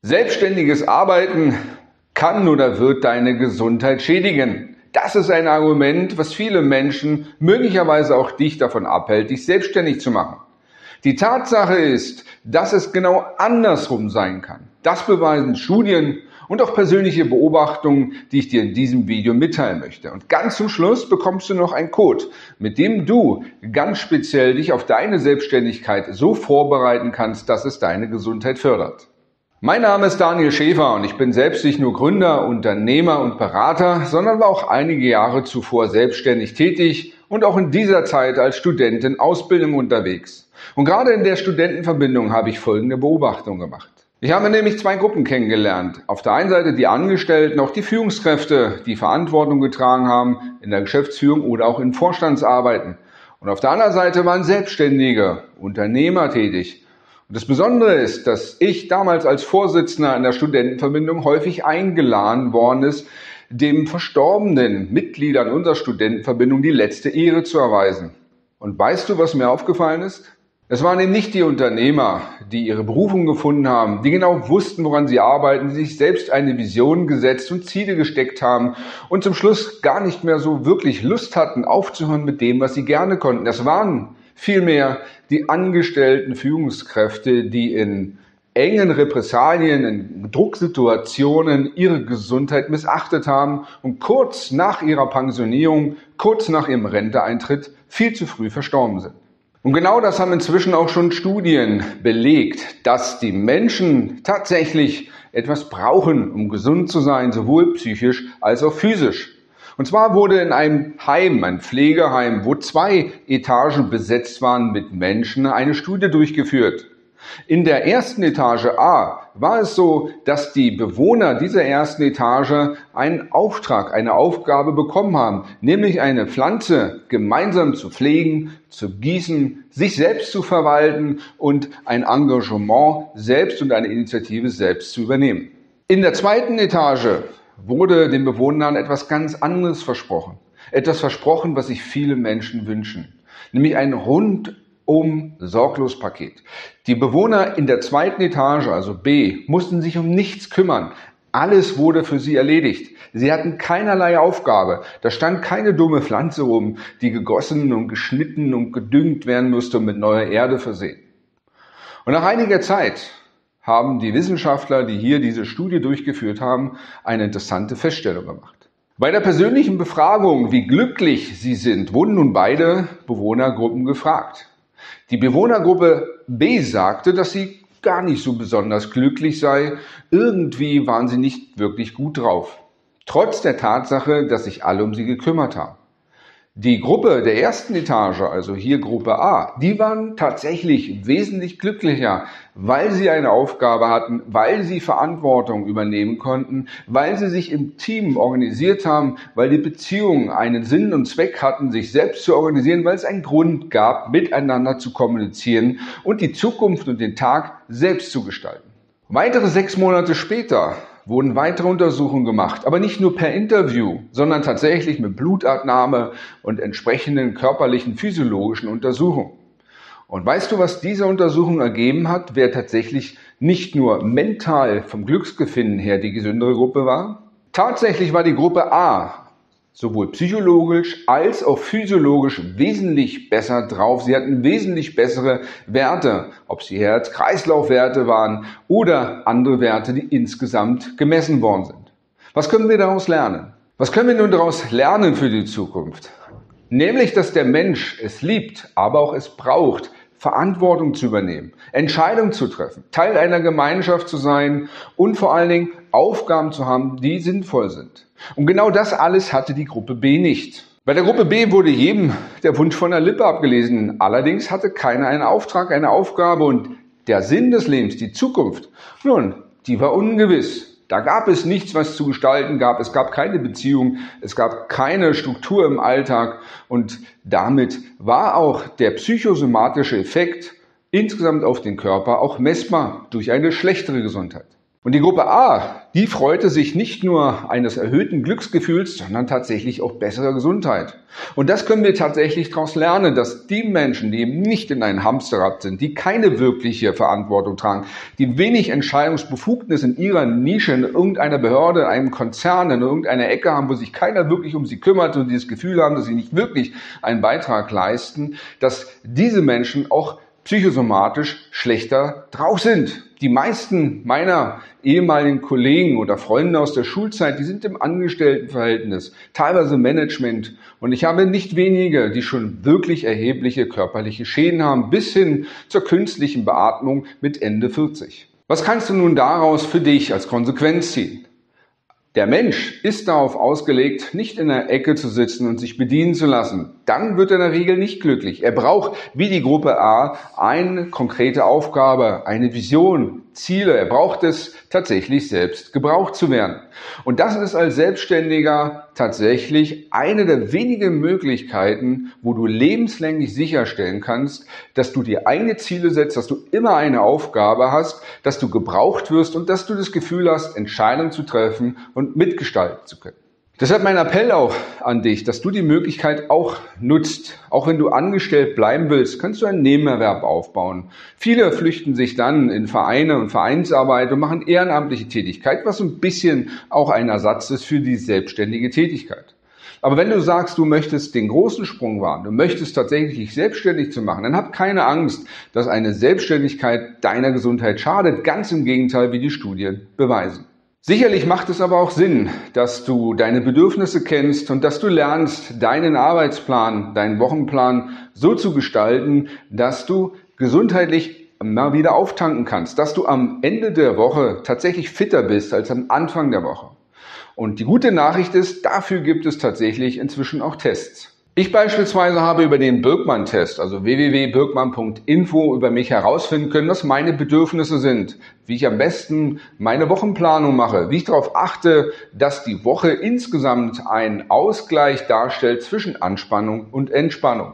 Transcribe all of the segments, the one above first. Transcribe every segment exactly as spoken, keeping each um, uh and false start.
Selbstständiges Arbeiten kann oder wird deine Gesundheit schädigen. Das ist ein Argument, was viele Menschen, möglicherweise auch dich, davon abhält, dich selbstständig zu machen. Die Tatsache ist, dass es genau andersrum sein kann. Das beweisen Studien und auch persönliche Beobachtungen, die ich dir in diesem Video mitteilen möchte. Und ganz zum Schluss bekommst du noch einen Code, mit dem du ganz speziell dich auf deine Selbstständigkeit so vorbereiten kannst, dass es deine Gesundheit fördert. Mein Name ist Daniel Schäfer und ich bin selbst nicht nur Gründer, Unternehmer und Berater, sondern war auch einige Jahre zuvor selbstständig tätig und auch in dieser Zeit als Student in Ausbildung unterwegs. Und gerade in der Studentenverbindung habe ich folgende Beobachtung gemacht. Ich habe nämlich zwei Gruppen kennengelernt. Auf der einen Seite die Angestellten, auch die Führungskräfte, die Verantwortung getragen haben in der Geschäftsführung oder auch in Vorstandsarbeiten. Und auf der anderen Seite waren Selbstständige, Unternehmer tätig. Und das Besondere ist, dass ich damals als Vorsitzender in der Studentenverbindung häufig eingeladen worden ist, dem verstorbenen Mitgliedern unserer Studentenverbindung die letzte Ehre zu erweisen. Und weißt du, was mir aufgefallen ist? Es waren eben nicht die Unternehmer, die ihre Berufung gefunden haben, die genau wussten, woran sie arbeiten, die sich selbst eine Vision gesetzt und Ziele gesteckt haben und zum Schluss gar nicht mehr so wirklich Lust hatten, aufzuhören mit dem, was sie gerne konnten. Das waren vielmehr die angestellten Führungskräfte, die in engen Repressalien, in Drucksituationen ihre Gesundheit missachtet haben und kurz nach ihrer Pensionierung, kurz nach ihrem Renteeintritt viel zu früh verstorben sind. Und genau das haben inzwischen auch schon Studien belegt, dass die Menschen tatsächlich etwas brauchen, um gesund zu sein, sowohl psychisch als auch physisch. Und zwar wurde in einem Heim, ein Pflegeheim, wo zwei Etagen besetzt waren mit Menschen, eine Studie durchgeführt. In der ersten Etage A war es so, dass die Bewohner dieser ersten Etage einen Auftrag, eine Aufgabe bekommen haben, nämlich eine Pflanze gemeinsam zu pflegen, zu gießen, sich selbst zu verwalten und ein Engagement selbst und eine Initiative selbst zu übernehmen. In der zweiten Etage wurde den Bewohnern etwas ganz anderes versprochen. Etwas versprochen, was sich viele Menschen wünschen, nämlich ein rundum sorglos Paket. Die Bewohner in der zweiten Etage, also B, mussten sich um nichts kümmern. Alles wurde für sie erledigt. Sie hatten keinerlei Aufgabe. Da stand keine dumme Pflanze rum, die gegossen und geschnitten und gedüngt werden musste und mit neuer Erde versehen. Und nach einiger Zeit haben die Wissenschaftler, die hier diese Studie durchgeführt haben, eine interessante Feststellung gemacht. Bei der persönlichen Befragung, wie glücklich sie sind, wurden nun beide Bewohnergruppen gefragt. Die Bewohnergruppe B sagte, dass sie gar nicht so besonders glücklich sei. Irgendwie waren sie nicht wirklich gut drauf. Trotz der Tatsache, dass sich alle um sie gekümmert haben. Die Gruppe der ersten Etage, also hier Gruppe A, die waren tatsächlich wesentlich glücklicher, weil sie eine Aufgabe hatten, weil sie Verantwortung übernehmen konnten, weil sie sich im Team organisiert haben, weil die Beziehungen einen Sinn und Zweck hatten, sich selbst zu organisieren, weil es einen Grund gab, miteinander zu kommunizieren und die Zukunft und den Tag selbst zu gestalten. Weitere sechs Monate später wurden weitere Untersuchungen gemacht, aber nicht nur per Interview, sondern tatsächlich mit Blutabnahme und entsprechenden körperlichen, physiologischen Untersuchungen. Und weißt du, was diese Untersuchung ergeben hat, wer tatsächlich nicht nur mental vom Glücksbefinden her die gesündere Gruppe war? Tatsächlich war die Gruppe A sowohl psychologisch als auch physiologisch wesentlich besser drauf. Sie hatten wesentlich bessere Werte, ob sie Herz-Kreislauf-Werte waren oder andere Werte, die insgesamt gemessen worden sind. Was können wir daraus lernen? Was können wir nun daraus lernen für die Zukunft? Nämlich, dass der Mensch es liebt, aber auch es braucht, Verantwortung zu übernehmen, Entscheidungen zu treffen, Teil einer Gemeinschaft zu sein und vor allen Dingen Aufgaben zu haben, die sinnvoll sind. Und genau das alles hatte die Gruppe B nicht. Bei der Gruppe B wurde jedem der Wunsch von der Lippe abgelesen. Allerdings hatte keiner einen Auftrag, eine Aufgabe und der Sinn des Lebens, die Zukunft, nun, die war ungewiss. Da gab es nichts, was zu gestalten gab. Es gab keine Beziehung, es gab keine Struktur im Alltag und damit war auch der psychosomatische Effekt insgesamt auf den Körper auch messbar durch eine schlechtere Gesundheit. Und die Gruppe A, die freute sich nicht nur eines erhöhten Glücksgefühls, sondern tatsächlich auch besserer Gesundheit. Und das können wir tatsächlich daraus lernen, dass die Menschen, die eben nicht in einem Hamsterrad sind, die keine wirkliche Verantwortung tragen, die wenig Entscheidungsbefugnis in ihrer Nische, in irgendeiner Behörde, in einem Konzern, in irgendeiner Ecke haben, wo sich keiner wirklich um sie kümmert und die das Gefühl haben, dass sie nicht wirklich einen Beitrag leisten, dass diese Menschen auch psychosomatisch schlechter drauf sind. Die meisten meiner ehemaligen Kollegen oder Freunde aus der Schulzeit, die sind im Angestelltenverhältnis, teilweise Management. Und ich habe nicht wenige, die schon wirklich erhebliche körperliche Schäden haben, bis hin zur künstlichen Beatmung mit Ende vierzig. Was kannst du nun daraus für dich als Konsequenz ziehen? Der Mensch ist darauf ausgelegt, nicht in der Ecke zu sitzen und sich bedienen zu lassen. Dann wird er in der Regel nicht glücklich. Er braucht, wie die Gruppe A, eine konkrete Aufgabe, eine Vision, Ziele. Er braucht es, tatsächlich selbst gebraucht zu werden. Und das ist als Selbstständiger tatsächlich eine der wenigen Möglichkeiten, wo du lebenslänglich sicherstellen kannst, dass du dir eigene Ziele setzt, dass du immer eine Aufgabe hast, dass du gebraucht wirst und dass du das Gefühl hast, Entscheidungen zu treffen und mitgestalten zu können. Deshalb mein Appell auch an dich, dass du die Möglichkeit auch nutzt. Auch wenn du angestellt bleiben willst, kannst du einen Nebenerwerb aufbauen. Viele flüchten sich dann in Vereine und Vereinsarbeit und machen ehrenamtliche Tätigkeit, was so ein bisschen auch ein Ersatz ist für die selbstständige Tätigkeit. Aber wenn du sagst, du möchtest den großen Sprung wagen, du möchtest tatsächlich dich selbstständig zu machen, dann hab keine Angst, dass eine Selbstständigkeit deiner Gesundheit schadet. Ganz im Gegenteil, wie die Studien beweisen. Sicherlich macht es aber auch Sinn, dass du deine Bedürfnisse kennst und dass du lernst, deinen Arbeitsplan, deinen Wochenplan so zu gestalten, dass du gesundheitlich mal wieder auftanken kannst, dass du am Ende der Woche tatsächlich fitter bist als am Anfang der Woche. Und die gute Nachricht ist, dafür gibt es tatsächlich inzwischen auch Tests. Ich beispielsweise habe über den Birkmann-Test, also w w w punkt birkmann punkt info, über mich herausfinden können, was meine Bedürfnisse sind, wie ich am besten meine Wochenplanung mache, wie ich darauf achte, dass die Woche insgesamt einen Ausgleich darstellt zwischen Anspannung und Entspannung.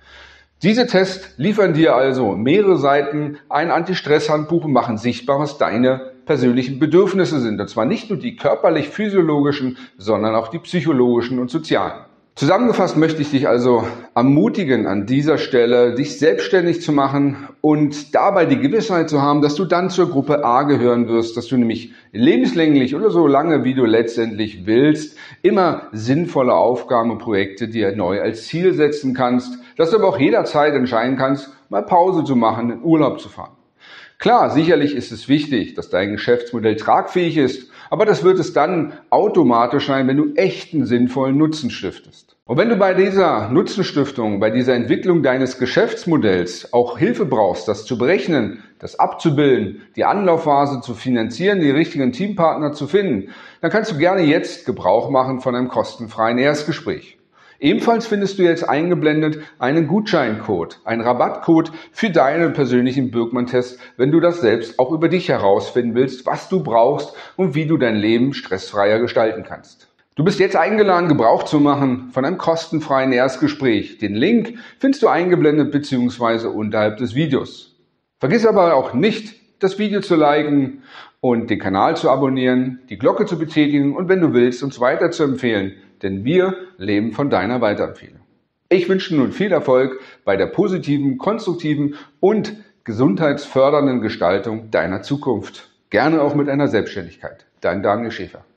Diese Tests liefern dir also mehrere Seiten, ein Anti-Stress-Handbuch und machen sichtbar, was deine persönlichen Bedürfnisse sind. Und zwar nicht nur die körperlich-physiologischen, sondern auch die psychologischen und sozialen. Zusammengefasst möchte ich dich also ermutigen, an dieser Stelle dich selbstständig zu machen und dabei die Gewissheit zu haben, dass du dann zur Gruppe A gehören wirst, dass du nämlich lebenslänglich oder so lange, wie du letztendlich willst, immer sinnvolle Aufgaben und Projekte dir neu als Ziel setzen kannst, dass du aber auch jederzeit entscheiden kannst, mal Pause zu machen, in Urlaub zu fahren. Klar, sicherlich ist es wichtig, dass dein Geschäftsmodell tragfähig ist, aber das wird es dann automatisch sein, wenn du echten sinnvollen Nutzen stiftest. Und wenn du bei dieser Nutzenstiftung, bei dieser Entwicklung deines Geschäftsmodells auch Hilfe brauchst, das zu berechnen, das abzubilden, die Anlaufphase zu finanzieren, die richtigen Teampartner zu finden, dann kannst du gerne jetzt Gebrauch machen von einem kostenfreien Erstgespräch. Ebenfalls findest du jetzt eingeblendet einen Gutscheincode, einen Rabattcode für deinen persönlichen Birkmann-Test, wenn du das selbst auch über dich herausfinden willst, was du brauchst und wie du dein Leben stressfreier gestalten kannst. Du bist jetzt eingeladen, Gebrauch zu machen von einem kostenfreien Erstgespräch. Den Link findest du eingeblendet bzw. unterhalb des Videos. Vergiss aber auch nicht, das Video zu liken und den Kanal zu abonnieren, die Glocke zu betätigen und wenn du willst, uns weiter zu empfehlen. Denn wir leben von deiner Weiterempfehlung. Ich wünsche nun viel Erfolg bei der positiven, konstruktiven und gesundheitsfördernden Gestaltung deiner Zukunft. Gerne auch mit einer Selbstständigkeit. Dein Daniel Schäfer.